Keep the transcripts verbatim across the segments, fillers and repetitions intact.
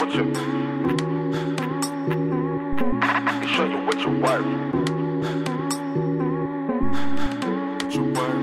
what you. I can show you what you worth. What you worth.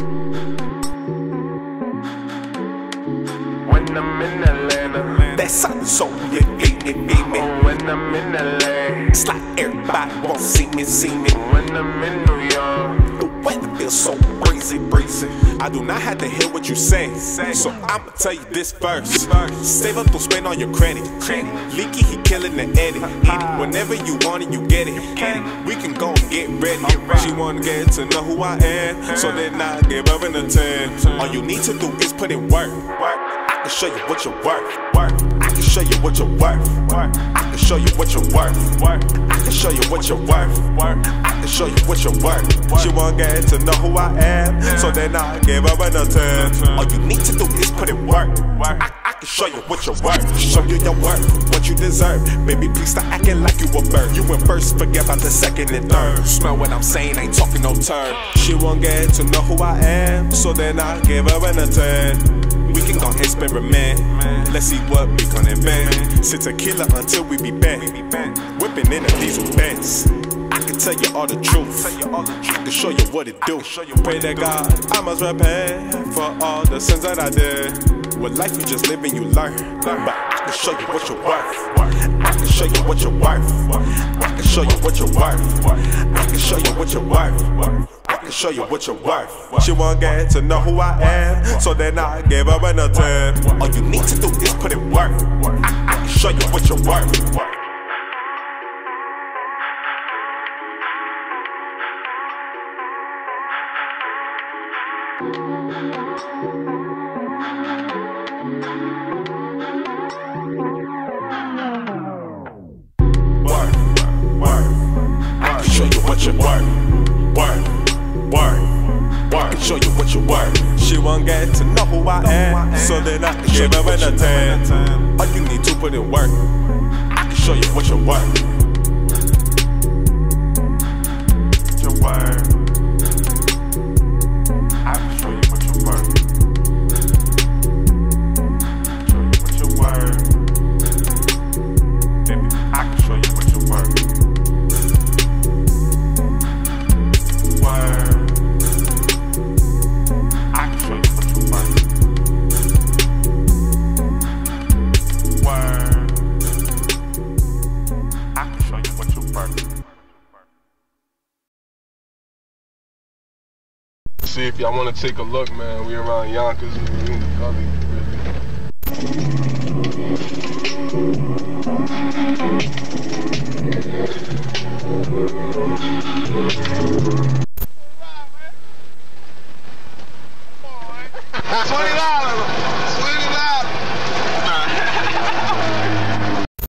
When I'm in Atlanta, that's something so you gave me, gave me. Oh, when I'm in L A, it's like everybody won't see me, see me. When I'm in New York, the weather feels so breezy, breezy. I do not have to hear what you say, so I'ma tell you this first. Save up, don't spend on your credit. Leaky, he killing the edit. Whenever you want it, you get it. We can go and get ready. She wanna get to know who I am, so then I give her an attempt. All you need to do is put in work. I can show you what you're worth. I can show you what you're worth. I can show you what you're worth. I can show you what you're worth. I can show you what you're worth. She won't get to know who I am, so then I give her an attempt. All you need to do is put in work. I, I can show you what you're worth. Show you your worth, what you deserve. Baby, please stop acting like you a bird. You went first, forget about the second and third. Smell what I'm saying, ain't talking no turn. She won't get to know who I am, so then I give her an attempt. We can go experiment. Let's see what we can invent. Sit tequila until we be bent. Whipping in a diesel Benz. I can tell you all the truth. I can show you what it do. Pray to God I must repent for all the sins that I did. With life you just live and you learn. But I can show you what you're worth. I can show you what you're worth. I can show you what you're worth. I can show you what you're worth. I can show you what you're worth. She won't get to know who I am, so then I give her an attempt. All you need to do is put in work. I, I can show you what you're worth. Work, work, I can show you what you're worth. Work. Work, work, I can show you what you're worth. She won't get to know who I am, so then I can give her an attempt. All you need to put in work. I can show you what you're worth. Your worth. I can show you what you're worth. Show you what you're worth. Baby, I can show you what you're worth. Worth. See if y'all want to take a look, man. We around Yonkers, we in the gully, really.